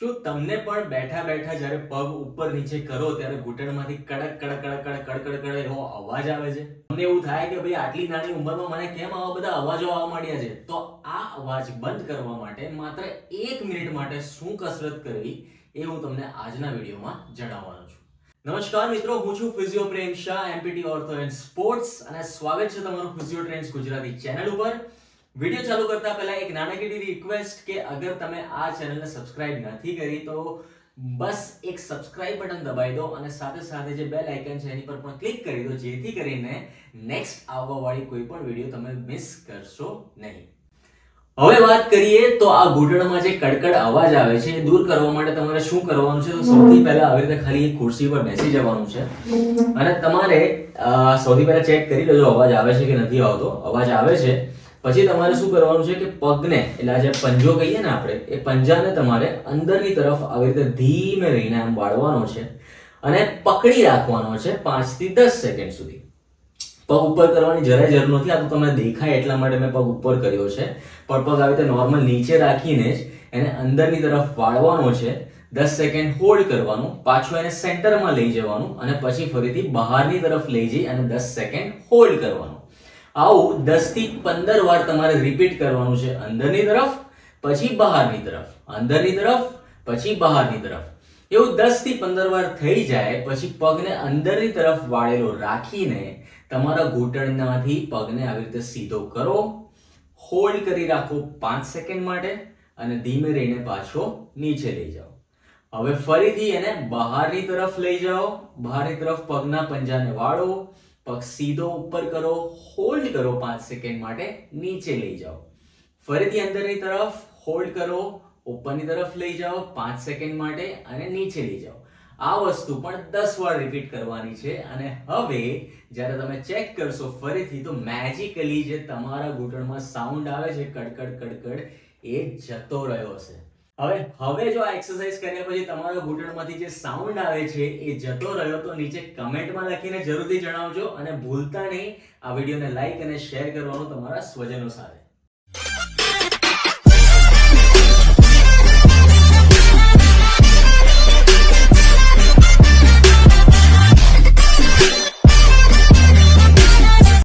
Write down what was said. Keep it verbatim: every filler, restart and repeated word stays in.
શું તમને પણ બેઠા બેઠા જ્યારે પગ ઉપર નીચે કરો ત્યારે ઘૂંટણમાંથી કડક કડક કડક કડક કડકડ કડક એવો અવાજ આવે છે? તમને એવું થાય કે ભાઈ આટલી નાની ઉંમરમાં મને કેમ આવા બધા અવાજો આવવા માંડ્યા છે? તો આ અવાજ બંધ કરવા માટે માત્ર એક મિનિટ માટે શું કસરત કરવી એ હું તમને આજના વિડીયોમાં જણાવવાનો છું. નમસ્કાર મિત્રો, હું છું physio Prem Shah, MPT ortho and sports, અને સ્વાગત છે તમારું ફિઝિયો ટ્રેન્ડ્સ ગુજરાતી ચેનલ ઉપર. વિડીયો ચાલુ કરતા પહેલા એક નાનકડી રિક્વેસ્ટ કે અગર તમે આ ચેનલને સબસ્ક્રાઇબ નથી કરી તો બસ એક સબસ્ક્રાઇબ બટન દબાવી દો અને સાથે સાથે જે બેલ આઇકન છે એની પર પણ ક્લિક કરી દો, જેથી કરીને નેક્સ્ટ આવવા વાળી કોઈ પણ વિડીયો તમે મિસ કરશો નહીં. હવે વાત કરીએ તો આ ઘૂંટણમાં જે કડકડ અવાજ આવે છે એ દૂર કરવા માટે તમારે શું કરવાનું છે? તો સૌથી પહેલા આવી રીતે ખાલી એક ખુરશી પર બેસી જવાનું છે અને તમારે સૌથી પહેલા ચેક કરી લેજો અવાજ આવે છે કે નથી આવતો. અવાજ આવે છે પછી તમારે શું કરવાનું છે કે પગને, એટલે જે પંજો કહીએ ને આપણે, એ પંજાને તમારે અંદરની તરફ આવી રીતે ધીમે રહીને આમ વાળવાનો છે અને પકડી રાખવાનો છે પાંચ થી દસ સેકન્ડ સુધી. પગ ઉપર કરવાની જરાય જરૂર નથી, આ તો તમને દેખાય એટલા માટે મેં પગ ઉપર કર્યો છે. પણ પગ આવી રીતે નોર્મલ નીચે રાખીને જ એને અંદરની તરફ વાળવાનો છે. દસ સેકન્ડ હોલ્ડ કરવાનું, પાછું એને સેન્ટરમાં લઈ જવાનું અને પછી ફરીથી બહારની તરફ લઈ જઈ અને દસ સેકન્ડ હોલ્ડ કરવાનું. આવું દસ થી પંદર વાર તમારે રિપીટ કરવાનું છે. અંદરની તરફ પછી બહારની તરફ, અંદરની તરફ પછી બહારની તરફ. એવું દસ થી પંદર વાર થઈ જાય પછી પગને અંદરની તરફ વાળેલો રાખીને તમારા ઘૂંટણમાંથી પગને આવી રીતે સીધો કરો, હોલ્ડ કરી રાખો પાંચ સેકન્ડ માટે અને ધીમે રહીને પાછો નીચે લઈ જાઓ. હવે ફરીથી એને બહારની તરફ લઈ જાઓ, બહારની તરફ પગના પંજાને વાળો, પગ સીધો ઉપર કરો, હોલ્ડ કરો પાંચ સેકન્ડ માટે, નીચે લઈ જાઓ. ફરીથી અંદરની તરફ હોલ્ડ કરો, ઉપરની તરફ લઈ જાઓ પાંચ સેકન્ડ માટે અને નીચે લઈ જાઓ. આ વસ્તુ પણ દસ વાર રિપીટ કરવાની છે. અને હવે જ્યારે તમે ચેક કરશો ફરીથી તો મેજિકલી જે તમારા ઘૂંટણમાં સાઉન્ડ આવે છે કડકડ કડકડ, એ જતો રહ્યો હશે. હવે હવે જો આ એક્સરસાઇઝ કર્યા પછી તમારા ઘૂંટણમાંથી જે સાઉન્ડ આવે છે એ જતો રહ્યો તો નીચે કમેન્ટમાં લખીને જરૂરથી જણાવજો અને ભૂલતા નહીં આ વિડીયોને લાઈક અને શેર કરવાનું તમારા સ્વજનો સાથે.